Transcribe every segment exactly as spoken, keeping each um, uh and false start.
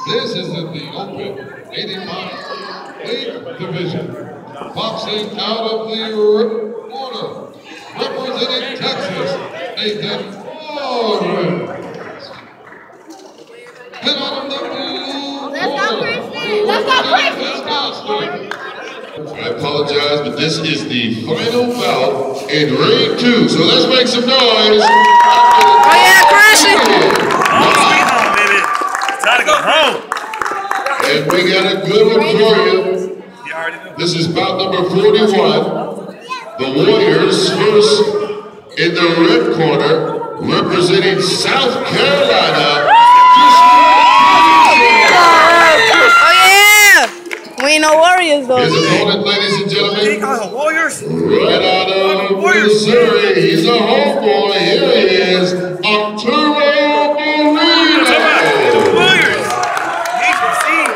This is in the open eighty-pound weight division. Boxing out of the red corner, representing Texas, Nathan Warren. And out of the blue corner, I apologize, but this is the final bout in ring two. So let's make some noise. Oh yeah, Christian! Oh, sweet home, baby. Time to go home. And we got a good one for you. You already know. This is bout number forty-one. The Warriors first in the red corner, representing South Carolina. We ain't no Warriors though. His opponent, ladies and gentlemen, He calls them Warriors. right out of Missouri. He's a homeboy. Here he is, Arturo Moreno. Warriors. He's received.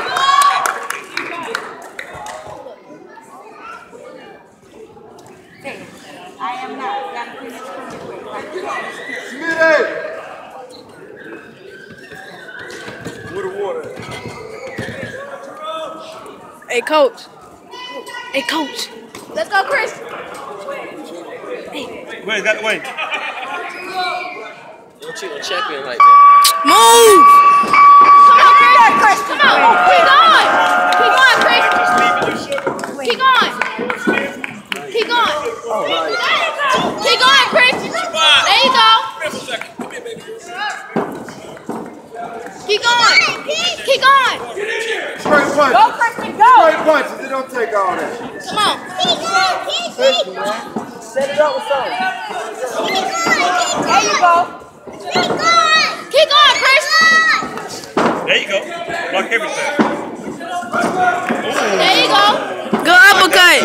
I am not. With the water. Hey, coach. Hey, coach. Let's go, Chris. Wait, got wait. Don't treat a champion like that. Move! Come on, Chris. Come on. Keep going. Keep going, Chris. Keep going. Keep going. Keep going, Chris. There you go. Keep going. Keep going. Straight punches. Go, Christian, go. Straight punches. It don't take all that. Come on. Set it up with something. There you go. Keep going, Chris. There you go. Block everything. There you go. Good uppercut.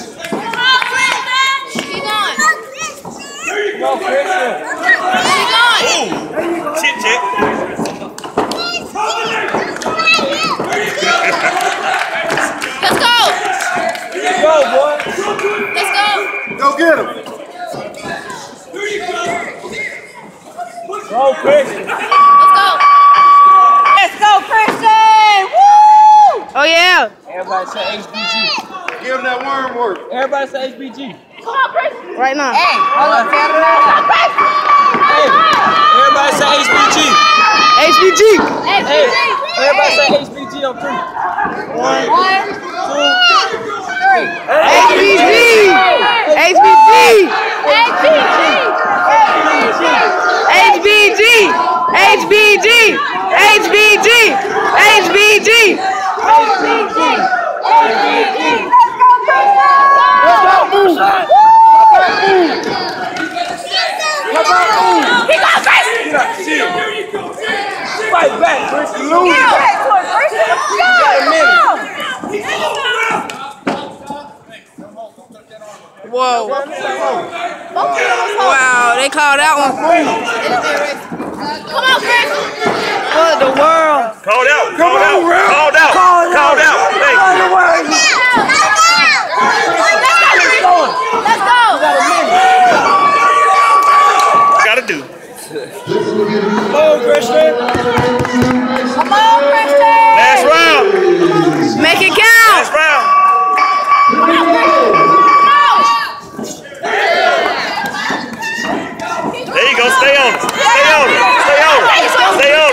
Keep going. Come on, Christian. Keep going. Ooh. Chit chit. Let's go. Let's go, boy. Let's go. Go get him. Go, Christian. Let's go. Let's go, Christian. Woo! Oh yeah. Everybody say H B G. Give him that worm work. Everybody say H B G. Come on, Christian. Right now. Hey, hold on, Hey, Everybody say H B G. H B G. Hey, Hey, everybody say H B G on three. One, One, two, three. H B G. H B G. H B G. H B G. H B G. H B G. H B G. Let's go, Christian. He got Christian. Fight back, Christian. Lose. Get back to it, Christian. Whoa. Wow, they called that one. Come on, Chris. What the world? Called out. Called out. Called out. Called out. Thank you. Let's go. Gotta do. Come on, Christian. Come on, Christian. Last round. Make it count. Last round. There you go. Stay on it. Stay on it. Stay on it. Stay on it.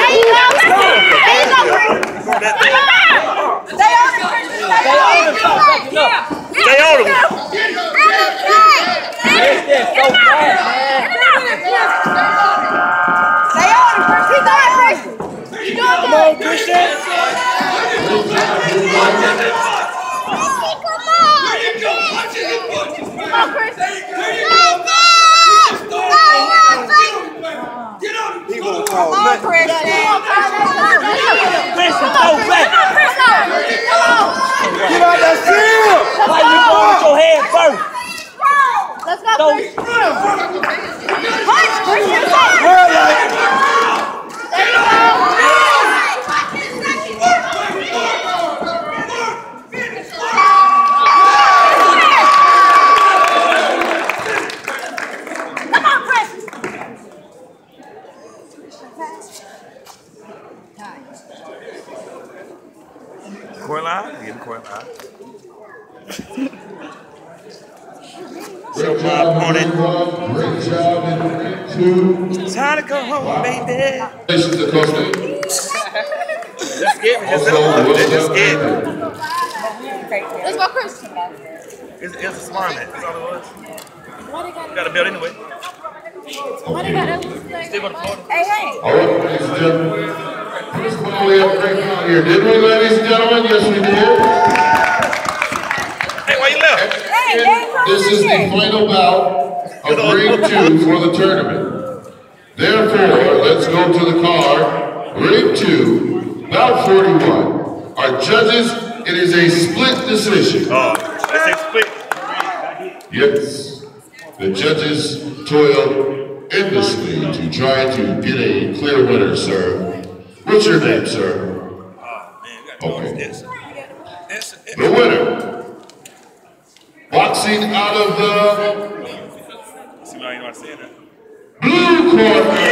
Stay on it, Christian. Stay on it. Stay on it. Christian, so fast, man. Stay on it, Chris. Keep going, Chris. Keep doing Come good. on, Christian. Come on, Chris. He gonna call Come on, nothing. Chris. Come on, Christian, go back. Chris. Come on. Get out that shield. Why you go with your head first? Let's go, Go. Chris. Punch, Christian. Well, like, There you go. Come on, Chris. coin line. Get the coin line. Great job, opponent. Great job in ring two. Time to go home, baby. Congratulations to Coach Nate. Just get me. Just Also, get Just get Let's go, Chris. It's, it's a smart man. That's all it was. Got a belt anyway. Okay. Still going to Florida. Hey, hey. All right, ladies and gentlemen. First one we have right now here. Did we, ladies and gentlemen? Yes, we did. Hey, why you left? This is the final bout of ring two for the tournament. Therefore, let's go to the card. Ring two, bout forty-one. Our judges, it is a split decision. Oh, that's a split. Yes. The judges toiled endlessly to try to get a clear winner, sir. What's your name, sir? Okay. The winner, boxing out of the blue corner.